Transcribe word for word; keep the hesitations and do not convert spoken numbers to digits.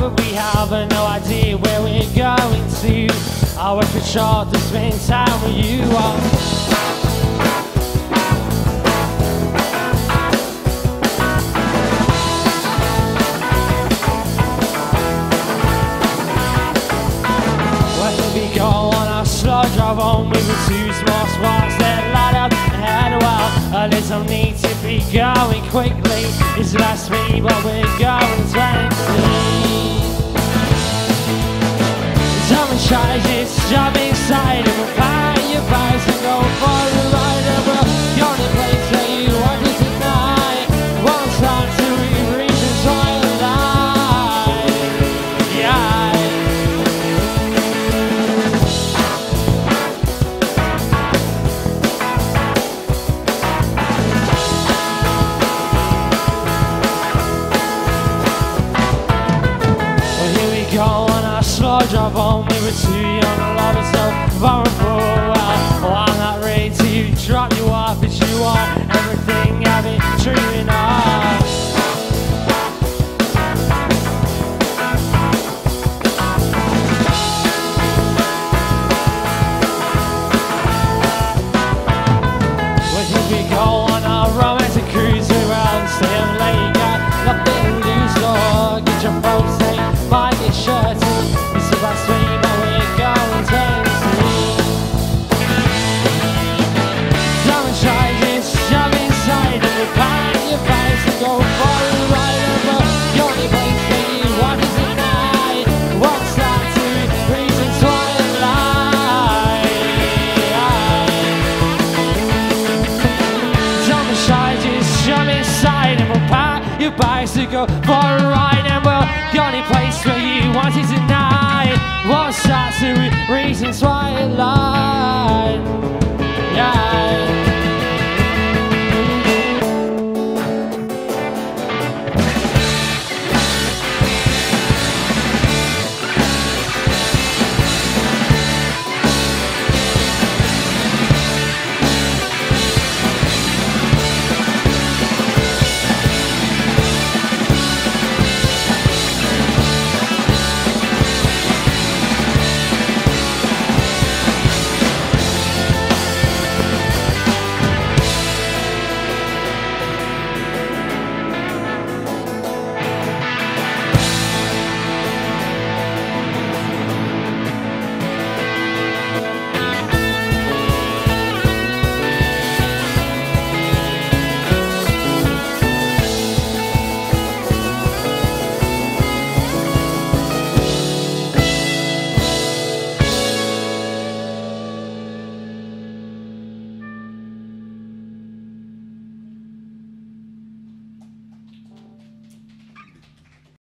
but we have no idea where we're going to. I work for short to spend time with you. When we go on our slow drive home with the two small sparks that light up ahead. Well, there's no need to be going quickly. It's last me, but we're going twenty. Someone tries it's jump inside and we'll pack your bags and go for a ride. And we'll go to the place where you want it tonight. Won't start till we reach the twilight. Yeah. Well, here we go on our slow drive home. We were too young to love us so vulnerable. Well, I'm not ready to drop you off, but you are everything I've been dreaming of. Well, here we go on our romantic cruise. We're out and stay up late, got nothing to lose. Lord, get your folks safe, buy your shirts. It's about sweet, but we're going crazy. Someone tries it, shove inside and we pack your bags and go for a ride. And we're the only place that you want is at night. Won't start to reach the twilight. Someone tries it, shove inside and we'll pack your bags to go for a ride. And we're the only place where you want is at night.